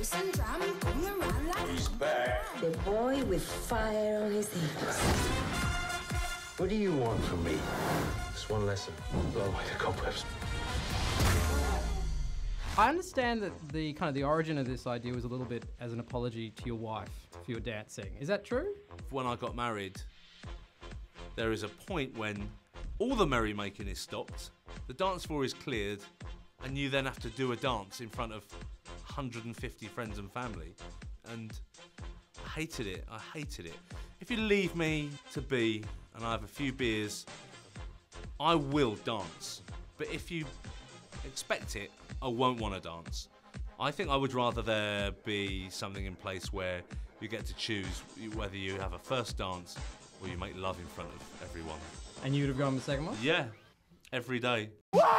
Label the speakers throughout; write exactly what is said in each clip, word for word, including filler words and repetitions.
Speaker 1: bass and drum going around like
Speaker 2: He's back.
Speaker 3: The boy with fire on his hands.
Speaker 2: What do you want from me? Just one lesson. Blow away the cobwebs.
Speaker 4: I understand that the kind of the origin of this idea was a little bit as an apology to your wife for your dancing. Is that true?
Speaker 5: When I got married, there is a point when all the merrymaking is stopped, the dance floor is cleared, and you then have to do a dance in front of one hundred fifty friends and family. And I hated it, I hated it. If you leave me to be, and I have a few beers, I will dance. But if you expect it, I won't want to dance. I think I would rather there be something in place where you get to choose whether you have a first dance or you make love in front of everyone.
Speaker 4: And you would have gone with the second one?
Speaker 5: Yeah, every day.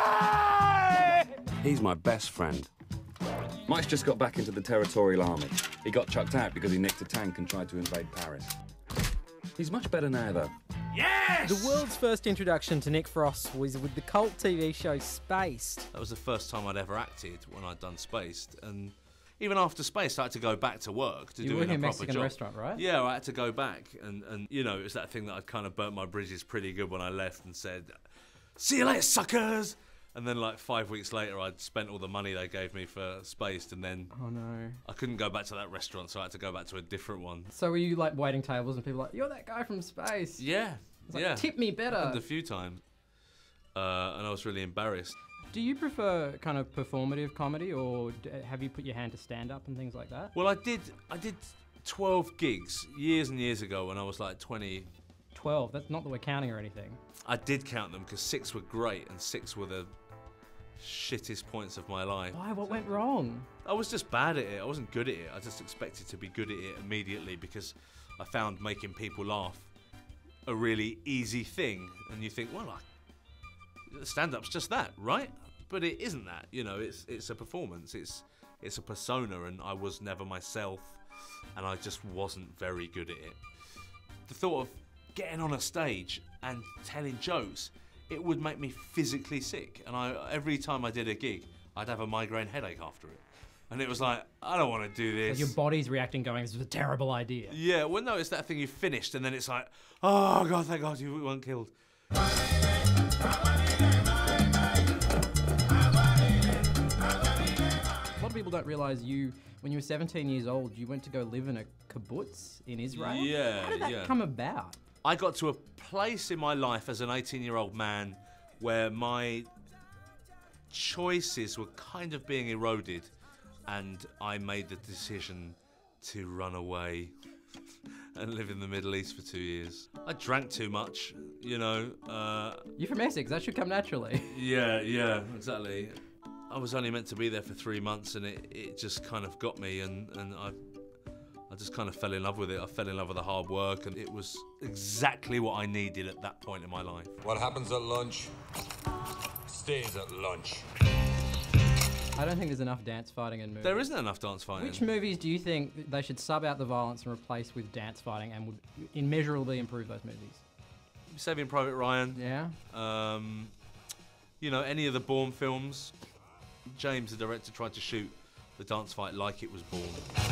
Speaker 6: He's my best friend. Mike's just got back into the territorial army. He got chucked out because he nicked a tank and tried to invade Paris. He's much better now, though.
Speaker 5: Yes!
Speaker 7: The world's first introduction to Nick Frost was with the cult T V show Spaced.
Speaker 5: That was the first time I'd ever acted when I'd done Spaced, and even after Spaced I had to go back to work to
Speaker 4: you
Speaker 5: do
Speaker 4: work
Speaker 5: a
Speaker 4: in a
Speaker 5: proper
Speaker 4: Mexican
Speaker 5: job.
Speaker 4: restaurant, right?
Speaker 5: Yeah, I had to go back, and, and you know, it was that thing that I'd kind of burnt my bridges pretty good when I left and said, "See you later, suckers!" And then like five weeks later I'd spent all the money they gave me for Spaced, and then
Speaker 4: Oh no.
Speaker 5: I couldn't go back to that restaurant, so I had to go back to a different one.
Speaker 4: So were you like waiting tables and people were like, "You're that guy from Space."
Speaker 5: Yeah,
Speaker 4: It's like,
Speaker 5: yeah.
Speaker 4: tip me better.
Speaker 5: Happened a few times, uh, and I was really embarrassed.
Speaker 4: Do you prefer kind of performative comedy, or d- have you put your hand to stand-up and things like that?
Speaker 5: Well, I did. I did twelve gigs years and years ago when I was like twenty.
Speaker 4: twelve, that's not that we're counting or anything.
Speaker 5: I did count them because six were great and six were the shittest points of my life.
Speaker 4: Why? What went wrong?
Speaker 5: I was just bad at it. I wasn't good at it. I just expected to be good at it immediately because I found making people laugh a really easy thing. And you think, well, I, stand-up's just that, right? But it isn't that. You know, it's it's a performance. It's it's a persona, and I was never myself, and I just wasn't very good at it. The thought of getting on a stage and telling jokes, it would make me physically sick. And I, every time I did a gig, I'd have a migraine headache after it. And it was like, I don't want to do this.
Speaker 4: So your body's reacting going, this is a terrible idea.
Speaker 5: Yeah, well, no, it's that thing you finished, and then it's like, oh, God, thank God you weren't killed.
Speaker 4: A lot of people don't realise you, when you were seventeen years old, you went to go live in a kibbutz in Israel.
Speaker 5: Yeah,
Speaker 4: How did that
Speaker 5: yeah.
Speaker 4: come about?
Speaker 5: I got to a place in my life as an eighteen-year-old man where my choices were kind of being eroded, and I made the decision to run away and live in the Middle East for two years. I drank too much, you know. Uh,
Speaker 4: You're from Essex, that should come naturally.
Speaker 5: yeah, yeah, exactly. I was only meant to be there for three months, and it, it just kind of got me, and, and I I just kind of fell in love with it. I fell in love with the hard work, and it was exactly what I needed at that point in my life.
Speaker 8: What happens at lunch stays at lunch.
Speaker 4: I don't think there's enough dance fighting in movies.
Speaker 5: There isn't enough dance fighting.
Speaker 4: Which movies do you think they should sub out the violence and replace with dance fighting and would immeasurably improve those movies?
Speaker 5: Saving Private Ryan.
Speaker 4: Yeah?
Speaker 5: Um, you know, any of the Bourne films. James, the director, tried to shoot the dance fight like it was Bourne.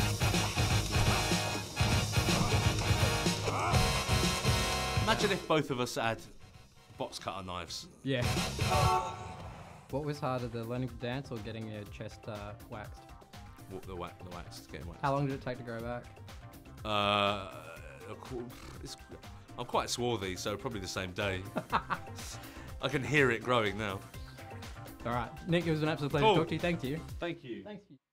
Speaker 5: Imagine if both of us had box cutter knives.
Speaker 4: Yeah. What was harder, the learning to dance or getting your chest uh, waxed?
Speaker 5: What, the wax, the wax, getting waxed.
Speaker 4: How long did it take to grow back?
Speaker 5: Uh, it's, I'm quite swarthy, so probably the same day. I can hear it growing now.
Speaker 4: All right, Nick, it was an absolute pleasure
Speaker 5: Cool.
Speaker 4: to talk to you. Thank you.
Speaker 5: Thank you.
Speaker 4: Thanks.